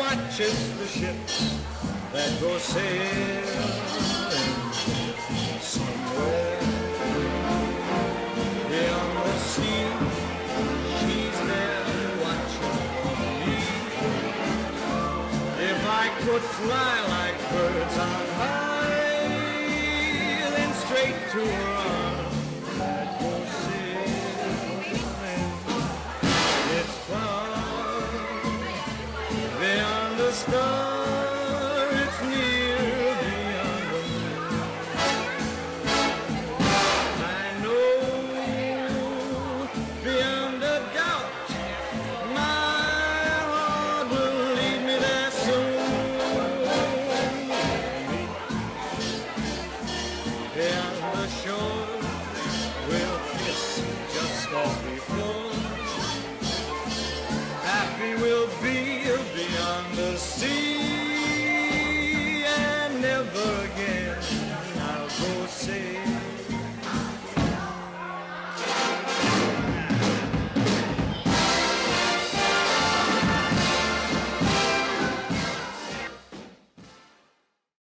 watches the ships that go sailing somewhere beyond the sea. She's there watching me. If I could fly like birds on high, then straight to her arms I'd go sailing. It's far beyond the stars.